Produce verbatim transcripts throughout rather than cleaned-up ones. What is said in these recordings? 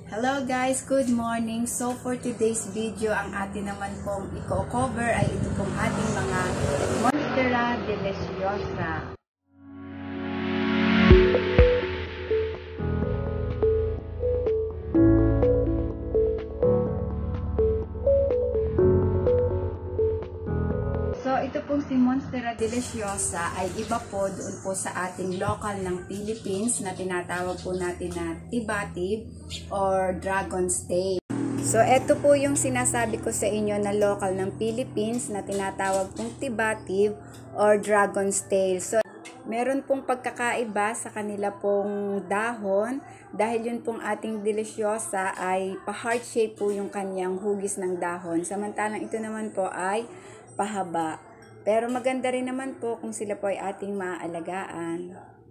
Hello guys, good morning. So for today's video, ang atin naman pong i-cover ay ito pong ating mga Monstera Deliciosa. So ito pong si Monstera Deliciosa ay iba po doon po sa ating local ng Philippines na tinatawag po natin na tibatib or dragon's tail. So ito po yung sinasabi ko sa inyo na local ng Philippines na tinatawag pong tibatib or dragon's tail. So meron pong pagkakaiba sa kanila pong dahon dahil yun pong ating deliciosa ay pa-heart shape po yung kanyang hugis ng dahon. Samantalang ito naman po ay pahaba. Pero maganda rin naman po kung sila po ay ating maaalagaan.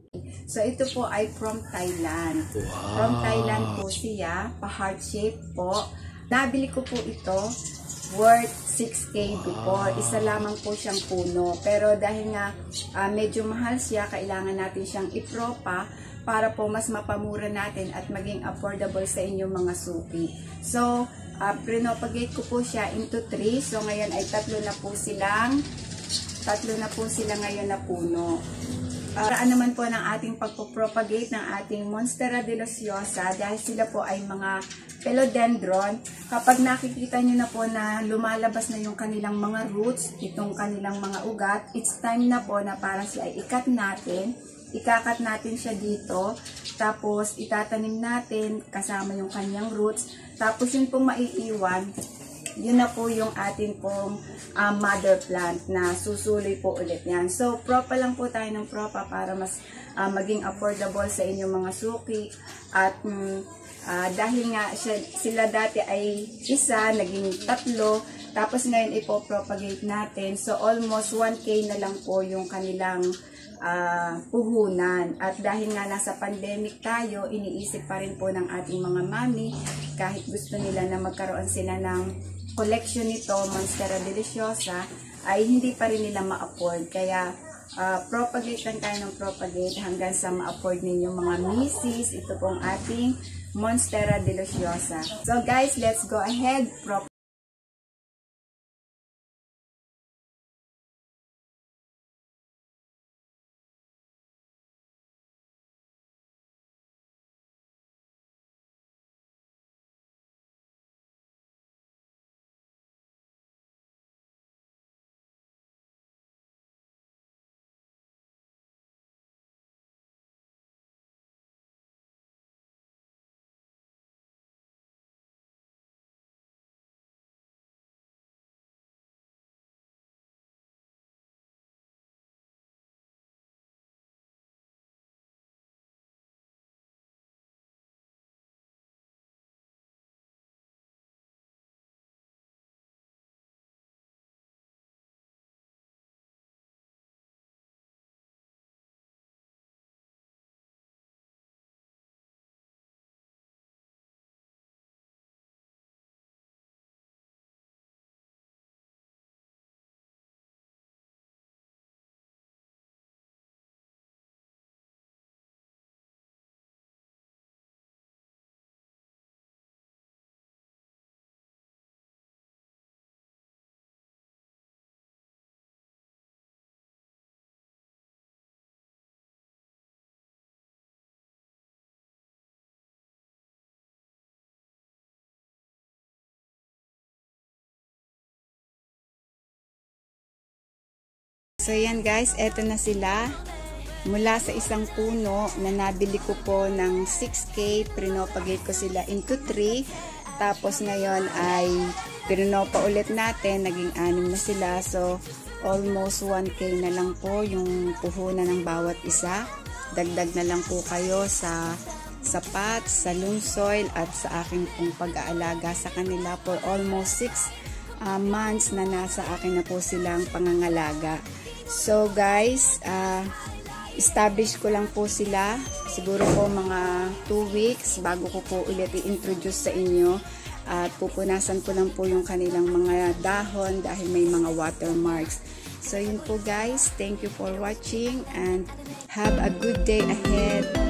So ito po ay from Thailand. Wow. From Thailand po siya, pa-heart shape po. Nabili ko po ito worth six K before. Isa lamang po siyang puno. Pero dahil nga uh, medyo mahal siya, kailangan natin siyang ipropa para po mas mapamura natin at maging affordable sa inyong mga suki. So, uh, pinopagate ko po siya into three. So ngayon ay tatlo na po silang tatlo na po sila ngayon na puno. Paraan naman po ng ating pagpropagate ng ating Monstera Deliciosa dahil sila po ay mga philodendron. Kapag nakikita nyo na po na lumalabas na yung kanilang mga roots, itong kanilang mga ugat, it's time na po na para siya ay ikat natin. Ikakat natin siya dito, tapos itatanim natin kasama yung kanyang roots, tapos yun pong maiiwan, yun na po yung atin pong uh, mother plant na susuloy po ulit yan. So, propa lang po tayo ng propa para mas uh, maging affordable sa inyong mga suki. At um, uh, dahil nga siya, sila dati ay isa, naging tatlo, tapos ngayon ipopropagate natin. So, almost one K na lang po yung kanilang uh, puhunan. At dahil nga nasa pandemic tayo, iniisip pa rin po ng ating mga mami, kahit gusto nila na magkaroon sila ng collection nito, Monstera Deliciosa, ay hindi pa rin nila ma-afford. Kaya, uh, propagate lang tayo ng propagate hanggang sa ma-afford ninyo mga misis. Ito pong ating Monstera Deliciosa. So guys, let's go ahead. Prop So yan guys, eto na sila. Mula sa isang puno na nabili ko po ng six K, pinopagate ko sila into three. Tapos ngayon ay pinopa ulit natin, naging anim na sila. So almost one K na lang po yung puhunan ng bawat isa. Dagdag na lang po kayo sa sapat, sa loam soil at sa aking pong pag-aalaga sa kanila for almost six uh, months na nasa akin na po silang pangangalaga. So guys, uh, establish ko lang po sila. Siguro po mga two weeks bago ko po ulit i-introduce sa inyo. At pupunasan ko lang po yung kanilang mga dahon dahil may mga watermarks. So yun po guys, thank you for watching and have a good day ahead.